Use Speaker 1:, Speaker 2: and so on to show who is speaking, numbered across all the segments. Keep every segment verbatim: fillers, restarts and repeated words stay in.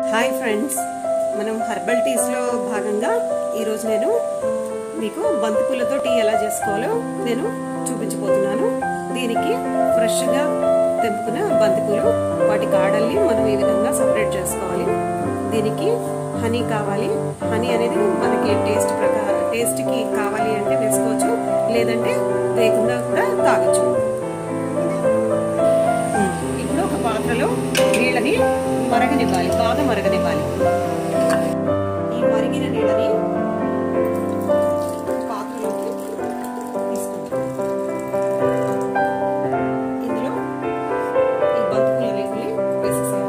Speaker 1: Hi friends, మనం herbal teas లో భాగంగా ఈరోజు నేను మీకు బంతిపూలతో టీ ఎలా చేసుకోవాలో నేను చూపించబోతున్నాను. దీనికి ఫ్రెష్గా తెంపుకున్న బంతిపూలు, వాటి కాడల్ని మనం ఈ విధంగా సపరేట్ చేసుకోవాలి. దీనికి హనీ కావాలి. హనీ అనేది మనకి టేస్ట్ ప్రకారం టేస్ట్కి కావాలి అంటే వేసుకోవచ్చు, లేదంటే లేకుండా కూడా తాగొచ్చు. ఇప్పుడు ఒక పాత్రలో నీళ్ళని మరగనివ్వాలి, బాగా మరగనివ్వాలి. ఈ మరిగిన నీళ్ళని పాత్రలోకి తీసుకుంటాం. ఇందులో ఈ బంతిపూల రేకుల్ని వేసేసేయాలి.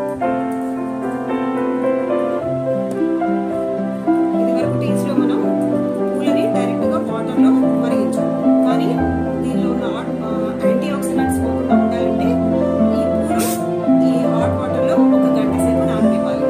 Speaker 1: ఇది వరకు టీస్ లో మనం పూలని డైరెక్ట్ గా వాటర్ లో మరిగించాం, కానీ దీనిలో ఉన్న యాంటీ ఆక్సిడెంట్స్ పోకుండా ఉండాలంటే ఈ పూలు ఈ హాట్ వాటర్ లో ఒక గంట సేపు నాననివ్వాలి.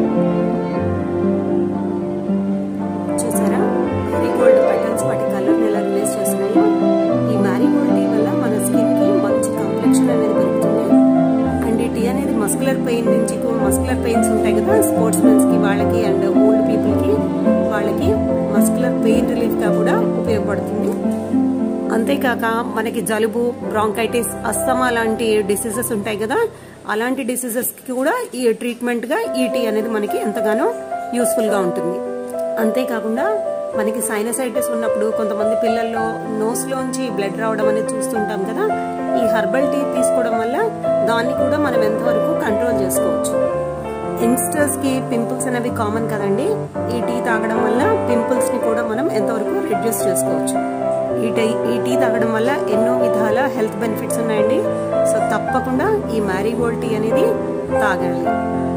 Speaker 1: చూసారా, మ్యారీగోల్డ్ పెటల్స్ వాటి కలర్ ఎలా రిలీజ్ చేస్తున్నాయో. ఈ మ్యారీగోల్డ్ టీ వల్ల మన స్కిన్ కి మంచి కాంప్లెక్షన్ అనేది పెరుగుతుంది. అండ్ ఈ టీ అనేది మస్కులర్ పెయిన్ నుంచి మస్కులర్ పెయిన్స్ ఉంటాయి కదా స్పోర్ట్స్ మెన్స్ కి, వాళ్ళకి అండ్ ఓల్డ్ పీపుల్ కి, వాళ్ళకి మస్కులర్ పెయిన్ రిలీఫ్ గా కూడా ఉపయోగపడుతుంది. అంతేకాక మనకి జలుబు, బ్రాంకైటిస్, అస్తమా లాంటి డిసీజెస్ ఉంటాయి కదా, అలాంటి డిసీజెస్ కి కూడా ఈ ట్రీట్మెంట్ గా ఈ టీ అనేది మనకి ఎంతగానో యూస్ఫుల్ గా ఉంటుంది. అంతేకాకుండా మనకి సైనసైటిస్ ఉన్నప్పుడు కొంతమంది పిల్లల్లో నోస్ లోంచి బ్లడ్ రావడం అనేది చూస్తుంటాం కదా, ఈ హెర్బల్ టీ తీసుకోవడం వల్ల దాన్ని కూడా మనం ఎంతవరకు కంట్రోల్ చేసుకోవచ్చు. యంగ్స్టర్స్ కి పింపుల్స్ అనేవి కామన్ కదండి. ఈ టీ తాగడం వల్ల పింపుల్స్ ని కూడా మనం ఎంతవరకు రిడ్యూస్ చేసుకోవచ్చు. ఈ టీ ఈ టీ తాగడం వల్ల ఎన్నో విధాల హెల్త్ బెనిఫిట్స్ ఉన్నాయండి. సో తప్పకుండా ఈ మ్యారీగోల్డ్ టీ అనేది తాగాలి.